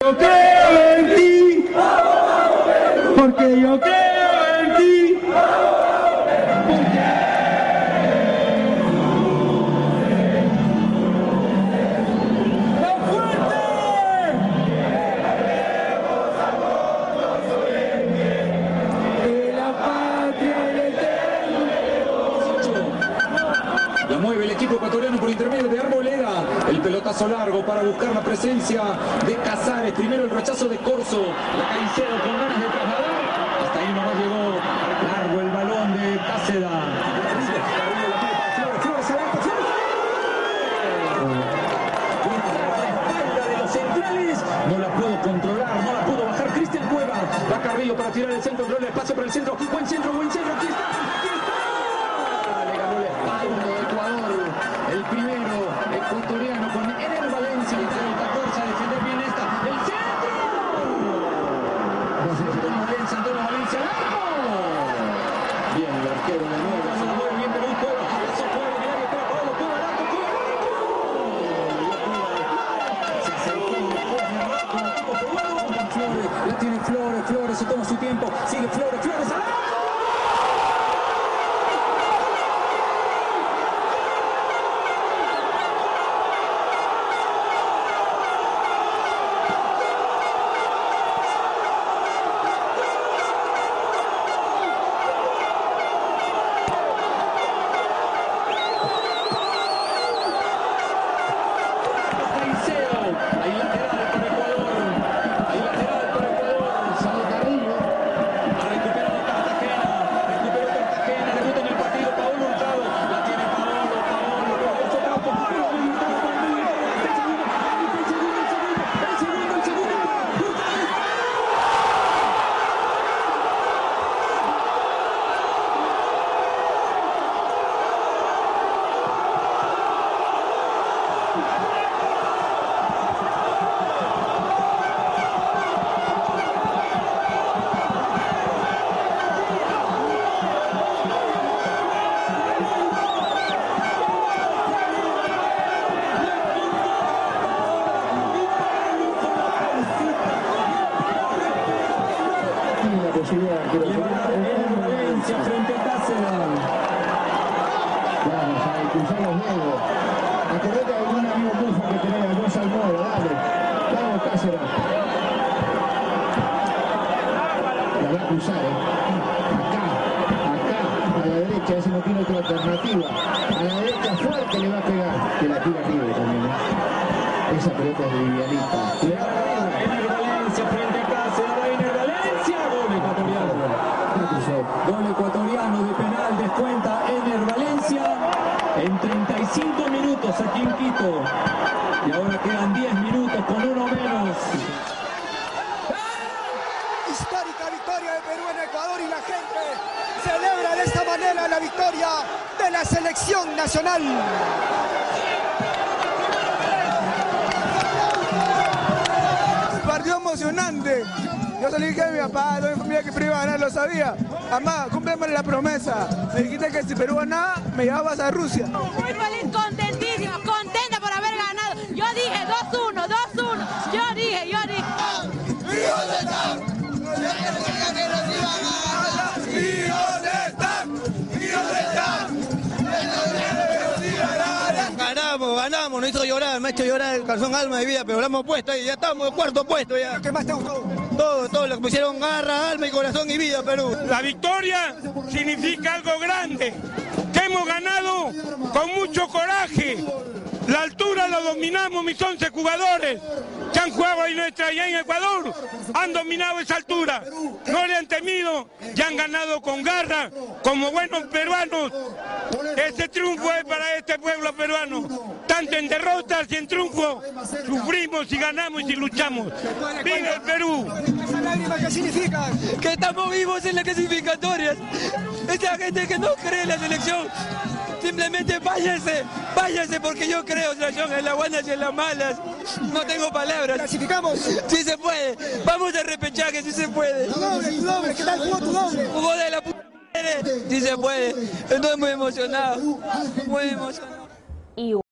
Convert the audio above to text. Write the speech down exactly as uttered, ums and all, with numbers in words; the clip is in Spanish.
yo creo en ti, porque yo creo en ti. La mueve el equipo ecuatoriano por intermedio de Arboleda. El pelotazo largo para buscar la presencia de Casares. Primero el rechazo de Corso. La Caicedo con ganas de trasladar. Hasta ahí nomás llegó largo el balón de Cáceda. Flores, se levanta, Flores. La espalda de los centrales. No la puedo controlar, no la pudo bajar Cristian Cueva. Va Carrillo para tirar el centro, controla el espacio para el centro. Buen centro, buen centro. Aquí está. El primero ecuatoriano con Ener Valencia, el catorce a defender bien esta. ¡El centro! Antonio Valencia, Antonio Valencia, ¡largo! Bien, el arquero de nuevo, se la mueve bien, pero un juego. Eso fue el área para Pablo, Cueva, largo, Cueva, largo. Se acercó después de rato el equipo peruano. Flores, la tiene Flores, Flores, se toma su tiempo. Sigue Flores, Flores, ¡largo! Valencia frente a Cáceres. Vamos a cruzar los dedos. Acordate de algún amigo Mufa que tenés, algún Salmora, dale. Vamos, Cáceres. La va a cruzar, ¿eh? Acá, acá, a la derecha, ese no tiene otra alternativa. A la derecha fuerte le va a pegar. Que la tira libre también, ¿eh? Esa pelota es de Vivianita. Ener Valencia frente a Cáceres. Ener Valencia. Gol ecuatoriano. Gol ecuatoriano de penal. Descuenta Ener Valencia en treinta y cinco minutos aquí en Quito. Y ahora quedan diez minutos con uno menos. Histórica victoria de Perú en Ecuador y la gente celebra de esta manera la victoria de la selección nacional. Partido emocionante. Yo se lo dije a mi papá, a toda mi familia que Perú iba a ganar, lo sabía. Mamá, cúmpleme la promesa. Me dijiste que si Perú ganaba, me llevabas a Rusia. Muy feliz, contentísima, contenta por haber ganado. Yo dije dos uno, dos uno. Yo dije, yo dije. ¿Y dónde están? ¿Y dónde están? ¿Y dónde están? Ganamos, ganamos, nos hizo llorar, me ha hecho llorar el calzón alma de vida, pero lo hemos puesto ahí, ya estamos en cuarto puesto ya. ¿Qué más te gustó? Todo, todo lo que pusieron garra, alma y corazón y vida, Perú. La victoria significa algo grande, que hemos ganado con mucho coraje. La altura lo dominamos mis once jugadores que han jugado ahí nuestra allá en Ecuador, han dominado esa altura, no le han temido y han ganado con garra, como buenos peruanos. Ese triunfo es para este pueblo peruano, tanto en derrotas y en triunfo, sufrimos y ganamos y luchamos. ¡Viva el Perú! ¿Esas lágrimas qué significan? Que estamos vivos en las clasificatorias. Esa gente que no cree en la selección, simplemente váyase, váyase porque yo creo, selección, en las buenas y en las malas. No tengo palabras. ¿Clasificamos? Sí se puede. Vamos a repechaje, sí se puede. Tu doble, tu doble, ¿qué tal jugó tu doble? Jugó de la puta madre. Sí se puede. Estoy muy emocionado. Muy emocionado.